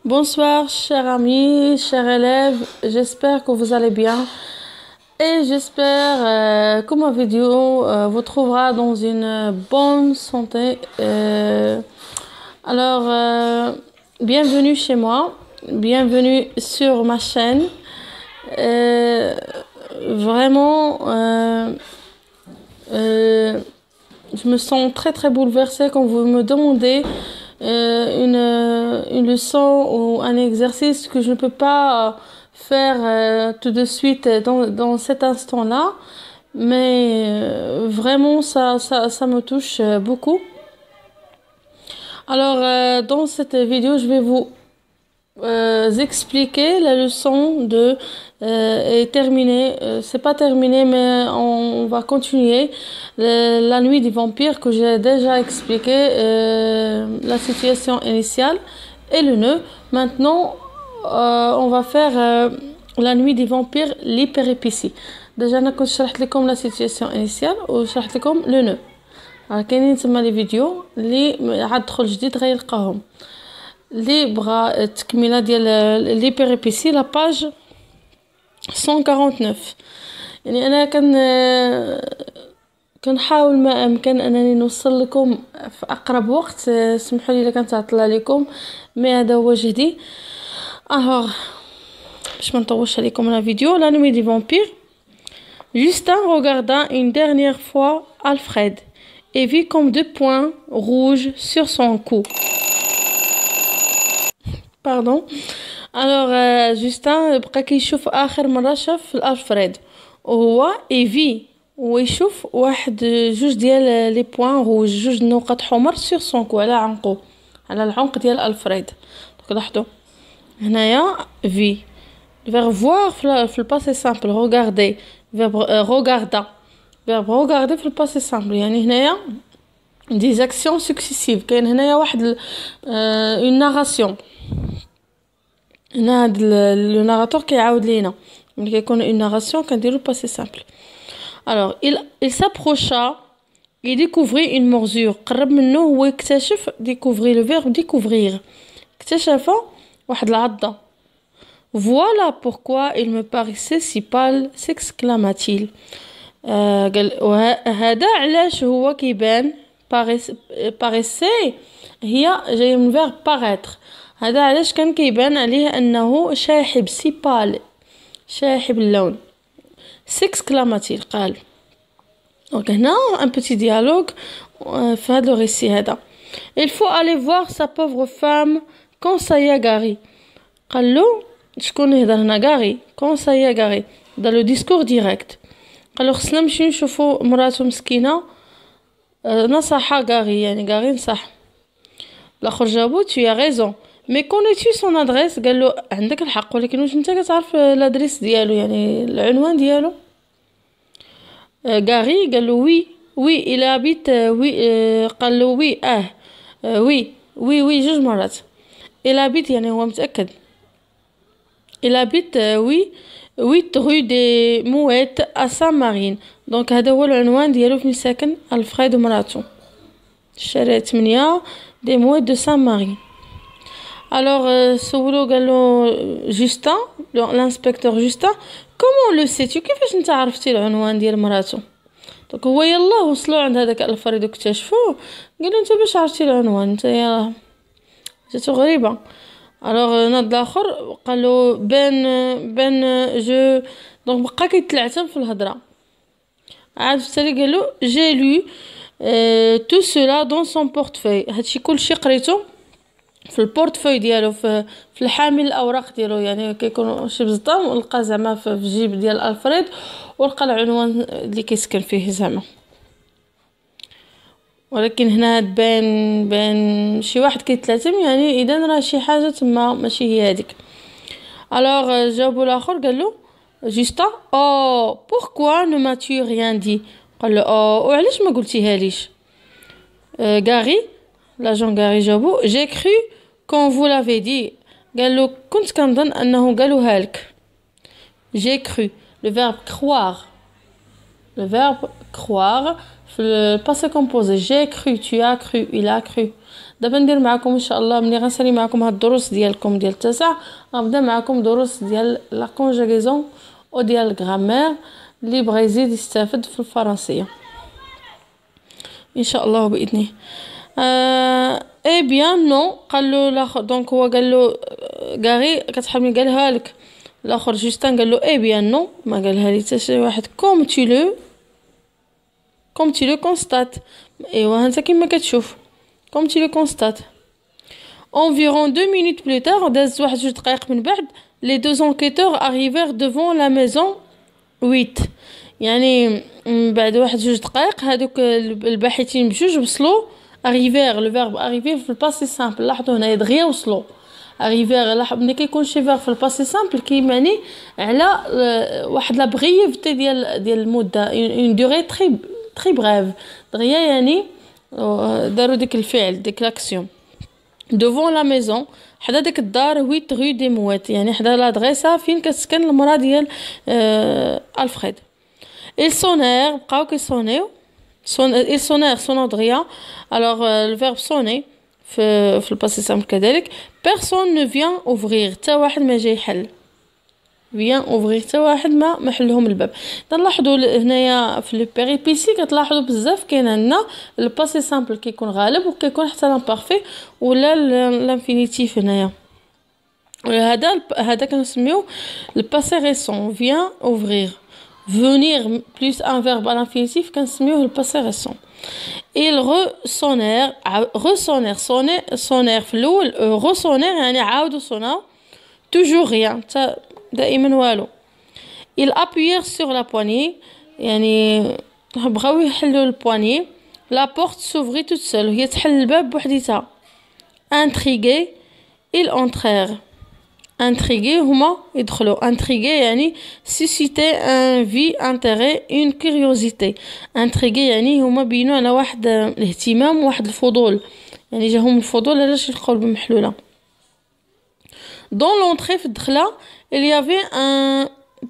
Bonsoir, chers amis, chers élèves. J'espère que vous allez bien et j'espère que ma vidéo vous trouvera dans une bonne santé. Bienvenue chez moi, bienvenue sur ma chaîne. Vraiment, je me sens très bouleversée quand vous me demandez une leçon ou un exercice que je ne peux pas faire tout de suite dans cet instant-là, mais vraiment ça me touche beaucoup. Alors dans cette vidéo je vais vous expliquer la leçon est terminée. C'est pas terminé, mais on va continuer la nuit des vampires que j'ai déjà expliqué, la situation initiale et le nœud. Maintenant on va faire la nuit des vampires, les péripéties. Déjà انا كنت شرحت لكم la situation initiale وشرحت لكم le nœud. كاينين تما لي فيديو اللي عاد دخل جديد غيلقاهم. اللي بغى التكمله ديال لي بيريبيسي لا باج 149. يعني انا كنحاول ما امكن انني نوصل لكم في اقرب وقت. سمحوا لي الا كانت عطله لكم، مي هذا هو جهدي. باش ما نطولش عليكم la vidéo. La nuit des vampires. Justin regarda une dernière fois Alfred et vit comme deux points rouges sur son cou. باردون. جوستان بقى كيشوف اخر مره شاف الفريد وهو ايفي ويشوف واحد جوج ديال لي بوين روج، جوج نقط حمر سور سون كو، على عنقو، على العنق ديال الفريد. دونك لاحظوا هنايا في فيغ فوار في الباسي سامبل، روغاردي فيرب روغاردا، فيرب روغاردي في الباسي سامبل، يعني هنايا دي زاكسيون سكسيسيف. كاين هنايا واحد اون ناراسيون. هنا هاد لو ناراتور كيعاود لينا ملي كيكون اون ناراسيون كنديرو باسي سامبل. alors il s'approcha et découvrit une morsure. قرب منه هو يكتشف découvrir le verbe découvrir، اكتشف واحد العضة. voilà pourquoi il me paraissait si pâle s'exclama-t-il. قال هذا علاش هو كيبان paraissait هي جايه من verbe paraître. هذا علاش كان كيبان عليه انه شاحب، سيبال شاحب اللون. سيكسكلاماتيل قال. دونك هنا ان بيتي ديالوج في هذا لو ريسي هذا. il faut aller voir sa pauvre femme conseilla Gary. قال له شكون يهضر هنا؟ غاري. conseilla Gary dans le discours direct. قال له خصنا نمشيو نشوفو مراته مسكينه. نصح غاري، يعني غاري نصح. الاخر جابو tu as raison mais connais-tu son adresse؟ قال له عندك الحق، ولكن واش انت كتعرف الادريس ديالو، يعني العنوان ديالو؟ غاري قال له وي il habite وي. قال له وي وي جوج مرات. il habite يعني هو متاكد. il habite وي 8 rue des Mouettes à Saint-Marine. دونك هذا هو العنوان ديالو فين ساكن الفريد ومراتو، الشارع 8 des Mouettes de Saint-Marine. alors سولو قالو جوستان، l'inspecteur جوستان comment le sais-tu؟ كيفاش انت عرفتي العنوان ديال مراتو؟ دونك هو يلا وصلوا عند هذاك الفريد واكتشفوه. قالوا انت باش عرفتي العنوان؟ انت يا جاتو غريبه. alors ناض الاخر قالو بن جو. دونك بقى كيتلعثم في الهضره. عاد التالي قالو j'ai lu tout cela dans son portefeuille. هادشي كلشي قريتو في البورتفوي ديالو، في الحامل الاوراق ديالو، يعني كيكون شي بزطام ولقى زعما في الجيب ديال الفريد ولقى العنوان اللي كيسكن فيه زعما. ولكن هنا بان شي واحد كيتلاتم، يعني اذا راه شي حاجه تما ماشي هي هذيك. alors جاوبو الاخر قالو جوستا pourquoi ne m'as-tu rien dit؟ قال له وعلاش ما قلتيها ليش؟ غاري لاجون غاري جاوبو j'ai cru quand vous l'avez dit. قال له كنت كنظن انه قالوها لك. j'ai cru le verbe croire، le verbe croire في الباسي كومبوزي. جي كرو، tu as cru، il a cru. دابا ندير معكم ان شاء الله ملي غنسالي معكم هاد الدروس ديالكم ديال التاسع، غنبدا معكم دروس ديال لا كونجوغيزون او ديال الغرامير اللي بغى يزيد يستافد في الفرنسيه ان شاء الله باذنه. اي بيان نو قال له الاخر، دونك هو قال له غاري كتحبني قالها لك، الاخر جوستان قال له اي بيان نو، ما قالها لي حتى شي واحد. كوم tu le constates. ايوا انت كيما كتشوف comme tu le constates. Environ 2 minutes plus tard, داز واحد 2 دقائق من بعد، les deux enquêteurs arrivèrent devant la maison 8. يعني بعد واحد 2 دقائق هادوك الباحثين بجوج وصلوا. arriver le verbe arriver في الباسي سامبل، لاحظوا هنا دغيا وصلوا. arriver ملي كيكون شي فيرب في الباسي سامبل كيمعني على واحد لا بريفيتي ديال المده، une durée très brève. دغيا يعني داروا ديك الفعل ديك لاكسيون. devant la maison حدا ديك الدار 8 rue des Mouettes، يعني حدا لادغيسا فين كتسكن المراه ديال الفريد. ils sonnèrent بقاو كيصونيو، ils sonnèrent صونوا دغيا. alors le verbe sonner في الباسي سامبل كذلك. personne ne vient ouvrir، حتى واحد ما جاي يحل. vient ouvrir حتى واحد ما حلهم الباب. نلاحظوا هنايا في لي بيريبيسي كتلاحظوا بزاف كاين عندنا الباسي سامبل كيكون غالب وكيكون حتى لامبارفي ولا لانفينيتيف هنايا. هذا كنسميوه الباسي ريسون. vient ouvrir. venir plus un verbe à l'infinitif كنسميوه الباسي ريسون. il ressonnèrent sonner في الاول، ressonnèrent يعني عاودوا صوناو. toujours rien دائما والو. ils appuyèrent sur la poignée يعني بغاو يحلوا البواني. la porte s'ouvrit toute seule، هي تحل الباب بوحديتها. intrigués ils entrèrent. intrigués هما يدخلوا. intrigués يعني susciter un vif intérêt une curiosité. intrigués يعني هما بينوا على واحد الاهتمام واحد الفضول، يعني جاهم الفضول علاش يلقاو الباب محلوله. dans l'entrée في الدخله il y avait un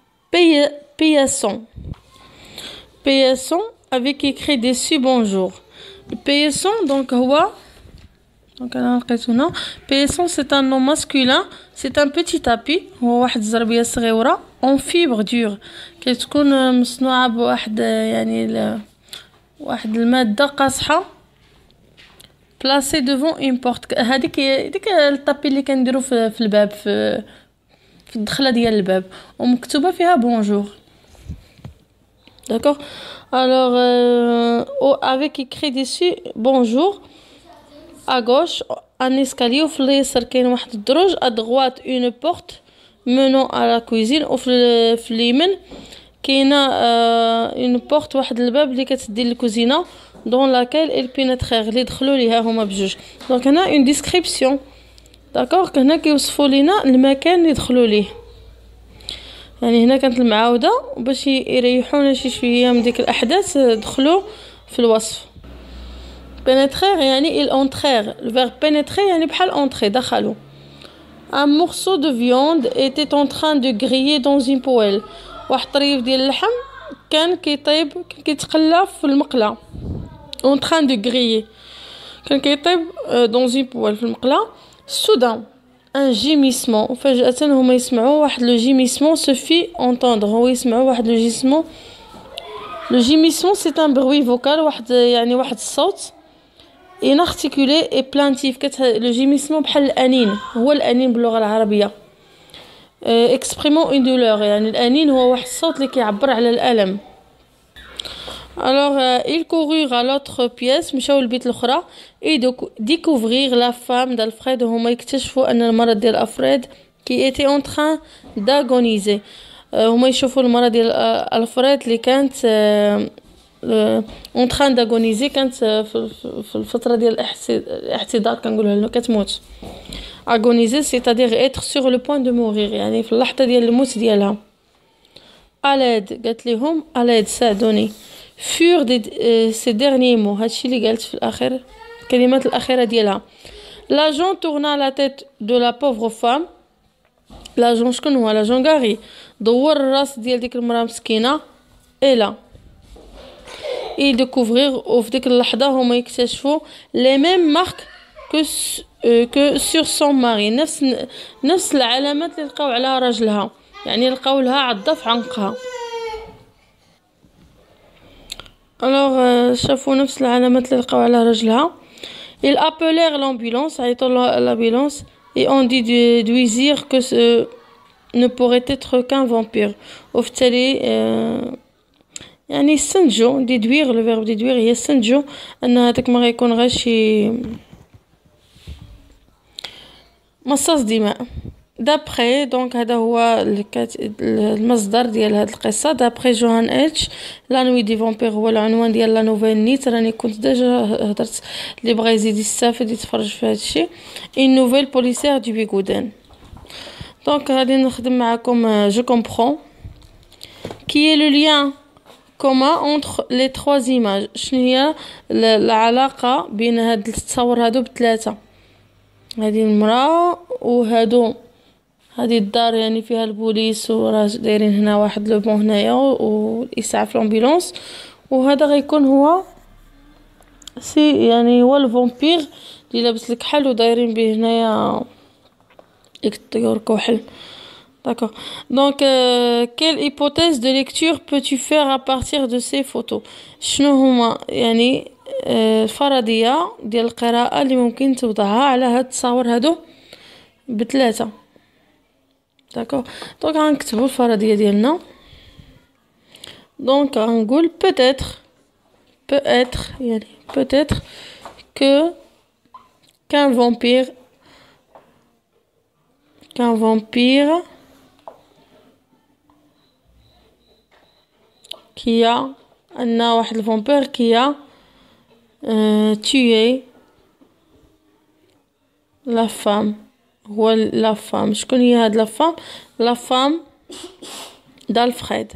paillasson avec écrit dessus bonjour. le paillasson donc هو انا لقيت هنا paillasson c'est un nom masculin، c'est un petit tapis، هو واحد الزربيه صغيره en fibre dure كتكون مصنوعه بواحد يعني واحد الماده قاصحه. placé devant une porte، هذيك ديك الطابي اللي كنديروا في الباب في الدخله ديال الباب ومكتوبه فيها بونجور. d'accord alors avec écrit dessus bonjour. à gauche un escalier وفي اليسار كاين واحد الدروج. à droite une porte menant à la cuisine وفي اليمين كاينه une porte واحد الباب اللي كتدي للكوزينه dans laquelle ils pénétrèrent اللي دخلوا ليها هما بجوج. دونك هنا une description داكوغ، هنا كيوصفوا لينا المكان اللي دخلوا ليه. يعني هنا كانت المعاوده باش يريحونا شي شويه من ديك الاحداث دخلوا في الوصف. pénétrer يعني ils entrèrent. le verbe pénétrer يعني بحال entrer دخلوا. un morceau de viande était en train de griller dans une poêle. واحد طريف ديال اللحم كان كيطيب، كان كيتقلى في المقله. en train de griller كان كيطيب dans une poêle في المقله. soudain un gémissement، فجأة هما يسمعوا واحد لو gémissement se fit entendre، هو يسمعوا واحد لو gémissement. le gémissement c'est un bruit vocal، واحد يعني واحد الصوت inarticulé et plaintif. le gémissement بحال الأنين، هو الأنين باللغة العربية. exprimant une douleur، يعني الأنين هو واحد الصوت اللي كيعبر على الألم. alors ils coururent à l'autre pièce، مشاو للبيت الاخرى. et découvrir la femme d'Alfred، هما يكتشفوا ان المراه ديال الفريد qui était en train d'agoniser. هما يشوفوا المراه ديال الفريد اللي كانت en train d'agoniser، كانت في الفتره ديال الاحتضار كنقولوا له كتموت. agoniser c'est-à-dire être sur le point de mourir، يعني في اللحظه ديال الموت ديالها. à l'aide قالت لهم à l'aide ساعدوني. furent ces derniers mots، هادشي اللي قالت في الاخر الكلمات الاخيره ديالها. l'agent tourna la tête de la pauvre femme. l'agent شكون هو؟ l'agent غاري دور الراس ديال ديك المراه مسكينه. et là et découvrir وفي ديك اللحظة هما يكتشفوا les mêmes marques que sur son mari نفس العلامات اللي لقاو على راجلها يعني لقاو لها عضة في عنقها alors شافوا نفس العلامات اللي لقاو على راجلها ils appelèrent l'ambulance عيطوا l'ambulance et on déduisirent que ce ne pourrait être qu'un vampire وبالتالي يعني استنتجوا déduire le verbe déduire هي استنتجوا ان هذاك ما غيكون غير شي مصاص دماء d'après donc هذا هو المصدر ديال هذه القصه d'après جوهان إتش لا نوي دي فامبير هو العنوان ديال لا نوفيل نيت راني كنت ديجا هضرت اللي بغى يزيد يستافد يتفرج في هذا الشيء une nouvelle policière du Bigouden donc غادي نخدم معكم je comprends qui est le lien commun entre les trois images شنو هي العلاقه بين هاد التصاور هادو بثلاثه هذه المراه وهادو هذه الدار يعني فيها البوليس وراه دايرين هنا واحد لو بون هنايا والاسعاف الامبولانس وهذا غيكون هو سي يعني هو الفامبير اللي لابس الكحل ودايرين به هنايا يكتور كحل d'accord donc quelle hypothèse de lecture peux-tu faire à partir de ces photos شنو هما يعني الفرضيه ديال القراءه اللي ممكن توضعها على هاد التصاور هادو بثلاثه d'accord donc غنكتبوا الفرضيه ديالنا donc غنقول peut-être يعني peut-être que qu'un vampire qui a أن واحد الفامبير qui a tué la femme هو la femme شكون هي هاد la femme d'Alfred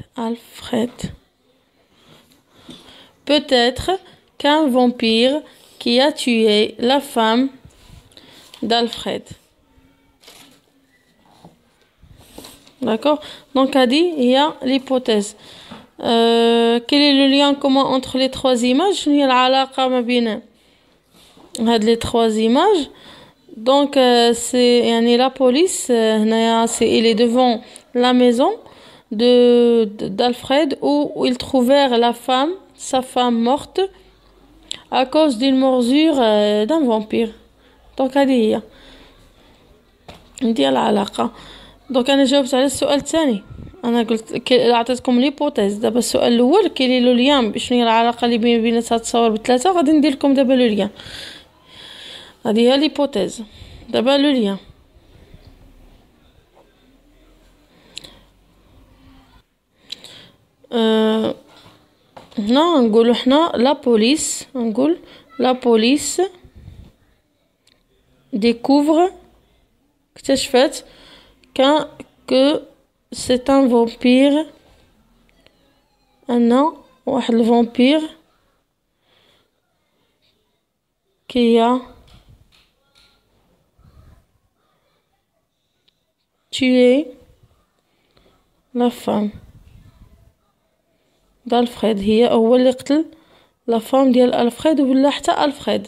peut-être qu'un vampire qui a tué la femme d'Alfred d'accord donc هذه هي l'hypothèse quel est le lien commun entre les trois images شنو هي العلاقة ما بين هاد les trois images donc c'est يعني la police هنايا il est devant la maison d'Alfred où ils trouvèrent sa femme morte à cause d'une morsure d'un vampire donc هذه هي ديال العلاقة donc انا جاوبت على السؤال الثاني انا قلت عطيتكم ليبوتيز دابا السؤال الاول كاين لو ليان شنو هي العلاقه اللي بين هاد التصاور بثلاثه غادي ندير لكم دابا لو ليان هذه هي ليبوتيز دابا لو ليان هنا نقولوا حنا لا بوليس découvre اكتشفت que c'est un vampire أن واحد الفامبير qui a tué la femme d'Alfred هي هو اللي قتل لا فام ديال ألفريد ولا حتى ألفريد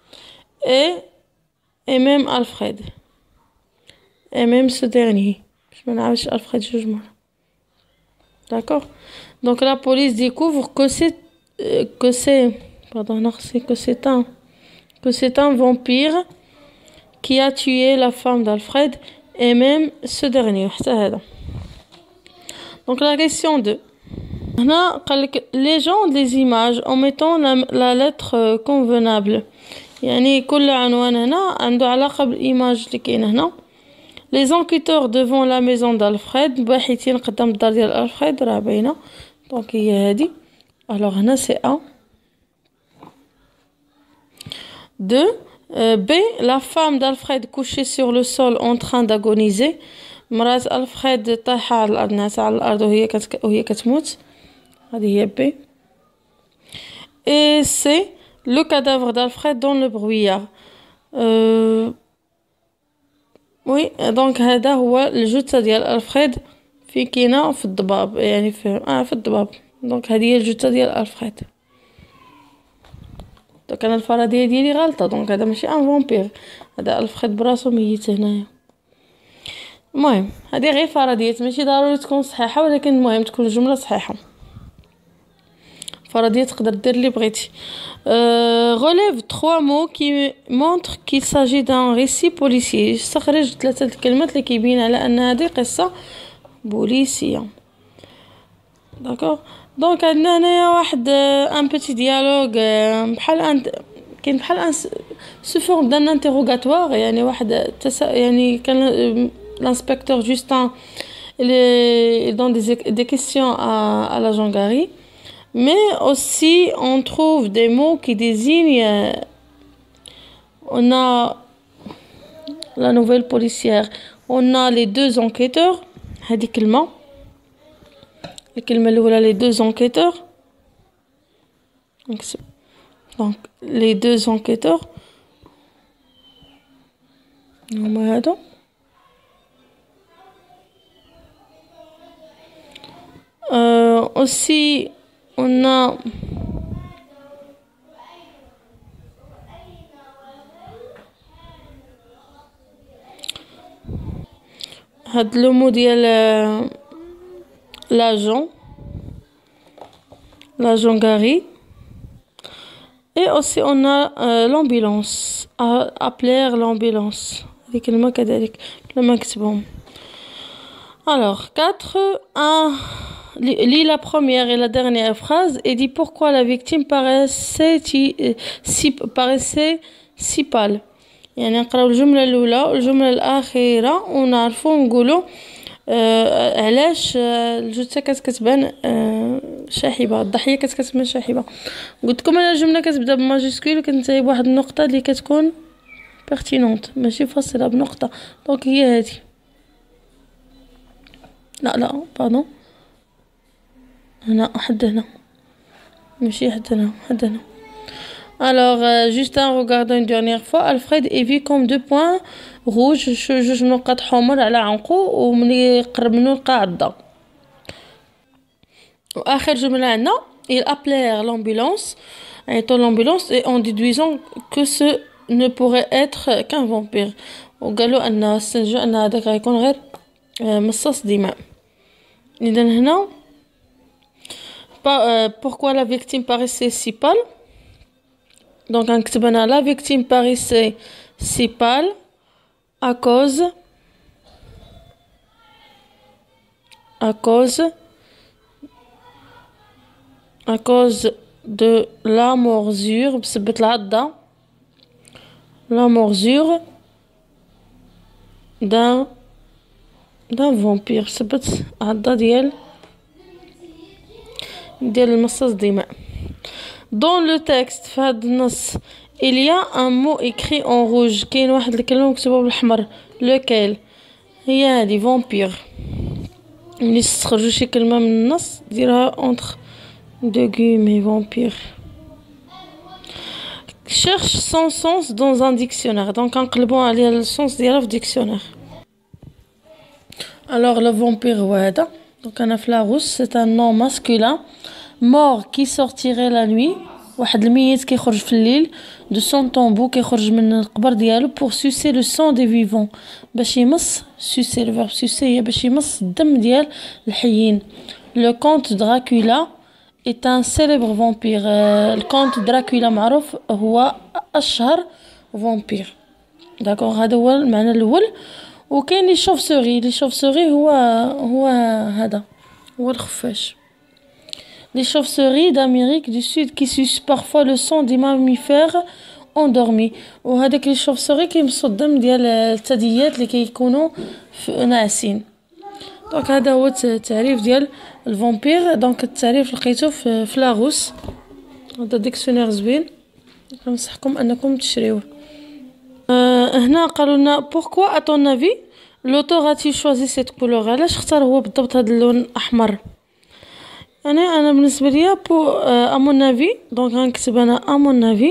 et même Alfred et même ce dernier je ne sais pas Alfred جوج مرات d'accord donc la police découvre que c'est un vampire qui a tué la femme d'Alfred et même ce dernier حتى هذا donc la question 2 هنا قالك légende les images en mettant la lettre convenable يعني كل عنوان هنا عنده علاقة بالإيماج اللي كاين هنا les enquêteurs devant la maison d'Alfred باحثين قدام الدار ديال ألفريد راه باينة دونك هي هادي alors هنا c'est A 2 B la femme d'Alfred couchée sur le sol en train d'agoniser مرات ألفريد طايحة على الأرض ناعسة على الأرض وهي كتموت هذه هي B et C le cadavre d'Alfred dans le brouillard وي دونك هذا هو الجثة ديال ألفريد في كاينه في الضباب يعني في الضباب دونك هذه هي الجثة ديال ألفريد دوك انا الفرضيه ديالي غلطه، دونك هذا ماشي ان فامبير، هذا الفريد براسو ميت هنايا. المهم هذه غير فرضيات، ماشي ضروري تكون صحيحه، ولكن المهم تكون الجمله صحيحه. فرضيه تقدر دير اللي بغيتي. relève 3 mots qui montrent qu'il s'agit d'un récit policier. استخرج 3 الكلمات اللي كيبين على ان هذه قصه بوليسيه. داكوغ. دونك عندنا هنايا واحد ان بيتي ديالوغ بحال كاين بحال سو فورم دان انتروغاتوار، يعني واحد يعني كان l'inspecteur Justin il donne des questions à l'agent Gary, mais aussi on trouve des mots qui désignent, on a la nouvelle policière, on a les 2 enquêteurs. هذه كلمة، الكلمة الأولى les 2 enquêteurs. donc les 2 enquêteurs هما هادو. aussi on a هاد لو مو ديال l'agent Gary. et aussi on a l'ambulance, appeler l'ambulance. هذه كلمة كذلك لما نكتبهم. alors 4 lis la première et la dernière phrase et dis pourquoi la victime paraissait si pâle. يعني نقراو الجملة الأولى والجملة الأخيرة ونعرفو نقولو علاش الجثة كتبان شاحبة، الضحية كتبان شاحبة. قلت لكم انا الجملة كتبدا بماجيسكول وكنتهي بواحد النقطة اللي كتكون بيرتينونت، ماشي فاصلة بنقطة. دونك هي هادي، لا باردون، هنا حد هنا، ماشي حد هنا، حد هنا. alors Justin regarda une dernière fois Alfred et vit comme 2 points rouges، 2 نقط حمر على عنقو، وملي قرب منو لقى عضة. واخر جملة عندنا ils appelèrent l'ambulance، عيطوا l'ambulance et en déduisant que ce ne pourrait être qu'un vampire، وقالوا ان استنتجوا ان هذاك غيكون غير مصاص دماء. اذا هنا pourquoi la victime paraissait si pâle. donc نكتب انا la victime paraissait si pâle à cause de la morsure، بسبة العضة، la morsure d'un vampire، بسبة عضة ديال المصاص دماء. dans le texte في هذا النص il y a un mot écrit en rouge، كاين واحد الكلمة مكتوبة بالأحمر، lequel هي هذه vampire. ملي تستخرجوا شي كلمة من النص ديرها entre 2 guillemets vampire. cherche son sens dans un dictionnaire، donc نقلبوا على السونس ديالها في dictionnaire. alors le vampire هو هذا، donc انا في لاروس c'est un nom masculin mort qui sortirait la nuit، واحد الميت كيخرج في الليل de son tombeau، كيخرج من القبر ديالو pour sucer le sang des vivants، باش يمص sucer، le verbe sucer هي باش يمص الدم ديال الحيين. le comte Dracula est un célèbre vampire، الكونت دراكولا معروف، هو اشهر فامبير. داكوغ، هذا هو المعنى الاول. وكاين لي شوفسوري هو هذا هو الخفاش. Les chauves-souris d'Amérique du Sud qui sucent parfois le sang des mammifères endormis. وهذاك لي شوفسوري كيمصوا الدم ديال الثدييات اللي كيكونوا ناعسين. دونك هذا هو التعريف ديال الفامبير. دونك التعريف لقيته في لاروس، هذا ديكسيونير زوين، كنصحكم انكم تشريوه. هنا قالوا لنا pourquoi à ton avis l'auteur a-t-il choisi cette couleur، علاش اختار هو بالضبط هذا اللون الاحمر. انا بالنسبه ليا à mon avis، دونك غنكتب انا à mon avis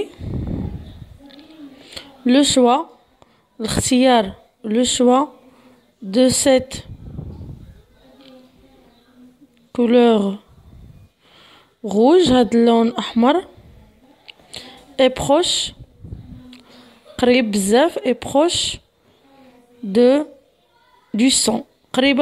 le choix، الاختيار le choix de cette couleur rouge، هاد اللون احمر est proche قريب بزاف est proche de du sang قريبة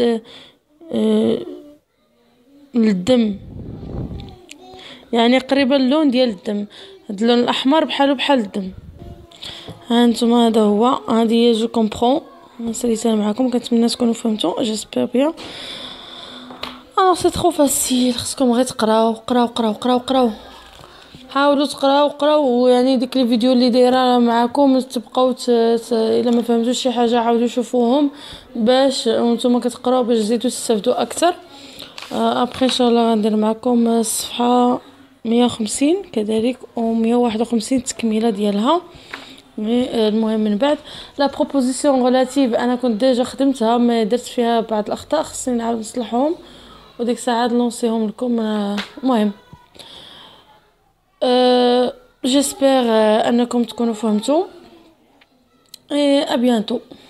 للدم، يعني قريبة اللون ديال الدم. هاد اللون الاحمر بحال الدم. هانتوما هذا هو، هذه هي جو كومبرون ساليتها معكم، كنتمنى تكونوا فهمتوا، جيسبر بيان. سي ترو فاسيل، خصكم غير تقراو قراو قراو قراو قراو، حاولوا تقراو يعني ديك لي فيديو اللي دايره معكم تبقاو الا ما فهمتوش شي حاجه عاودوا شوفوهم باش نتوما كتقراو باش تزيدوا تستافدوا اكثر. ابري ان شاء الله غندير معكم الصفحه 150 كذلك و 151 تكميله ديالها. المهم من بعد لا بروبوزيسيون ريلاتيف انا كنت ديجا خدمتها ما درت فيها بعض الاخطاء خصني نعاود نصلحهم وديك الساعه نلونسيهم لكم. المهم جيسبر انكم تكونوا فهمتوا. ابيانتو.